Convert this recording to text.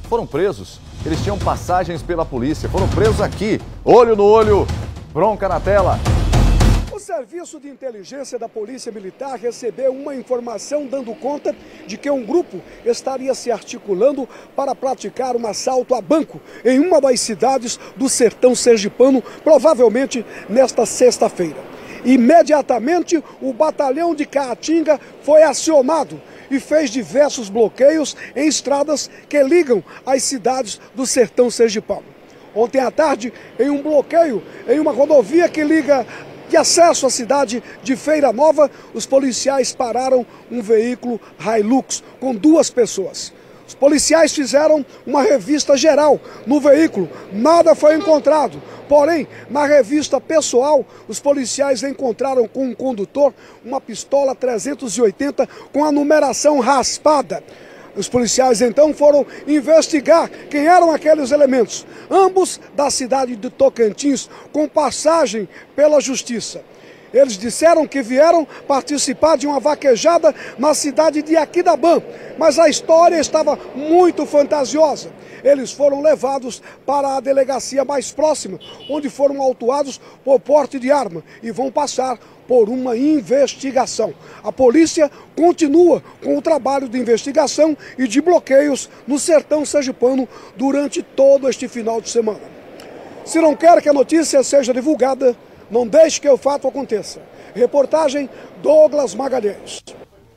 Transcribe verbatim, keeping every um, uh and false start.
foram presos. Eles tinham passagens pela polícia, foram presos aqui, olho no olho, bronca na tela. O Serviço de Inteligência da Polícia Militar recebeu uma informação dando conta de que um grupo estaria se articulando para praticar um assalto a banco em uma das cidades do sertão sergipano, provavelmente nesta sexta-feira. Imediatamente, o batalhão de Caatinga foi acionado e fez diversos bloqueios em estradas que ligam as cidades do sertão sergipano. Ontem à tarde, em um bloqueio em uma rodovia que liga de acesso à cidade de Feira Nova, os policiais pararam um veículo Hilux com duas pessoas. Os policiais fizeram uma revista geral no veículo, nada foi encontrado. Porém, na revista pessoal, os policiais encontraram com o condutor uma pistola trezentos e oitenta com a numeração raspada. Os policiais então foram investigar quem eram aqueles elementos, ambos da cidade de Tocantins, com passagem pela justiça. Eles disseram que vieram participar de uma vaquejada na cidade de Aquidabã, mas a história estava muito fantasiosa. Eles foram levados para a delegacia mais próxima, onde foram autuados por porte de arma e vão passar por uma investigação. A polícia continua com o trabalho de investigação e de bloqueios no sertão sergipano durante todo este final de semana. Se não quer que a notícia seja divulgada, não deixe que o fato aconteça. Reportagem Douglas Magalhães.